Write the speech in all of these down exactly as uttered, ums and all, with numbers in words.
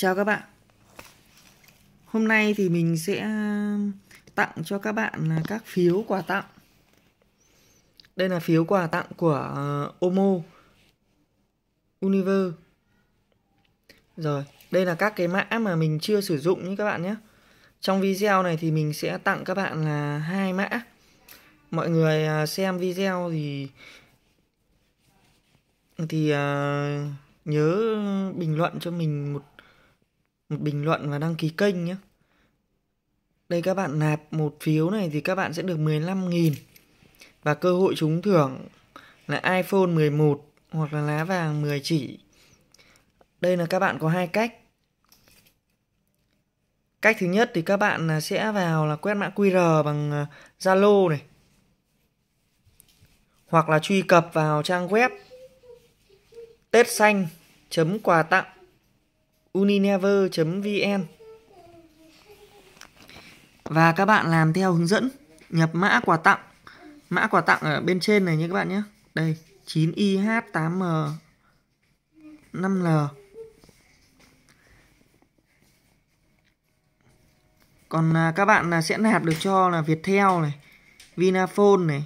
Chào các bạn. Hôm nay thì mình sẽ tặng cho các bạn là các phiếu quà tặng. Đây là phiếu quà tặng của uh, Omo Universe. Rồi, đây là các cái mã mà mình chưa sử dụng nhé các bạn nhé. Trong video này thì mình sẽ tặng các bạn là hai mã. Mọi người uh, xem video thì thì uh, nhớ bình luận cho mình một một bình luận và đăng ký kênh nhé. Đây, các bạn nạp một phiếu này thì các bạn sẽ được mười lăm nghìn. Và cơ hội trúng thưởng là iPhone mười một hoặc là lá vàng mười chỉ. Đây là các bạn có hai cách. Cách thứ nhất thì các bạn sẽ vào là quét mã quy rờ bằng Zalo này. Hoặc là truy cập vào trang web tết xanh chấm quà tặng uninever chấm vn. Và các bạn làm theo hướng dẫn, nhập mã quà tặng. Mã quà tặng ở bên trên này nhé các bạn nhé. Đây, chín i hát tám M năm L. Còn các bạn sẽ nạp được cho là Viettel này, Vinaphone này,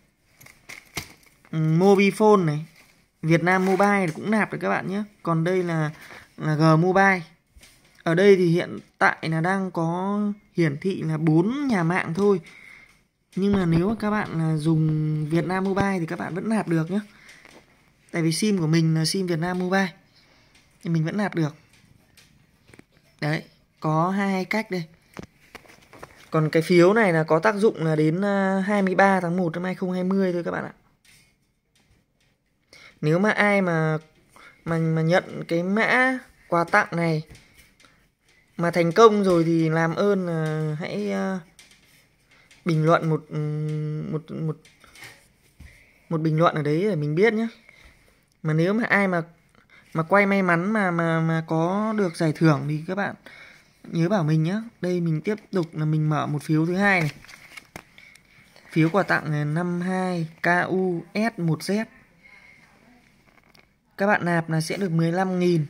Mobifone này, Vietnam Mobile cũng nạp được các bạn nhé. Còn đây là, là G-Mobile. Ở đây thì hiện tại là đang có hiển thị là bốn nhà mạng thôi. Nhưng mà nếu mà các bạn là dùng Vietnam Mobile thì các bạn vẫn nạp được nhé. Tại vì sim của mình là sim Vietnam Mobile thì mình vẫn nạp được. Đấy, có hai cách đây. Còn cái phiếu này là có tác dụng là đến hai mươi ba tháng một năm hai nghìn không trăm hai mươi thôi các bạn ạ. Nếu mà ai mà mà mà nhận cái mã quà tặng này mà thành công rồi thì làm ơn là hãy uh, bình luận một một một một bình luận ở đấy để mình biết nhé. Mà nếu mà ai mà mà quay may mắn mà mà mà có được giải thưởng thì các bạn nhớ bảo mình nhé. Đây mình tiếp tục là mình mở một phiếu thứ hai này. Phiếu quà tặng là năm hai K U S một Z. Các bạn nạp là sẽ được mười lăm nghìn.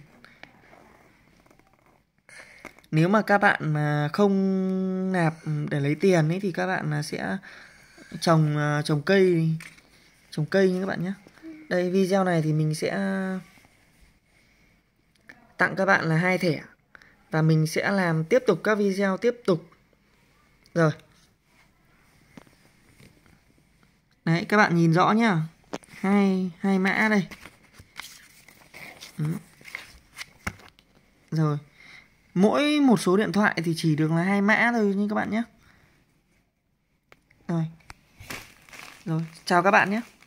Nếu mà các bạn mà không nạp để lấy tiền ấy thì các bạn là sẽ trồng trồng cây trồng cây nha các bạn nhé. Đây, video này thì mình sẽ tặng các bạn là hai thẻ và mình sẽ làm tiếp tục các video tiếp tục. Rồi. Đấy, các bạn nhìn rõ nhá. Hai hai mã đây. Ừ. Rồi. Mỗi một số điện thoại thì chỉ được là hai mã thôi nha các bạn nhé. Rồi. Rồi, chào các bạn nhé.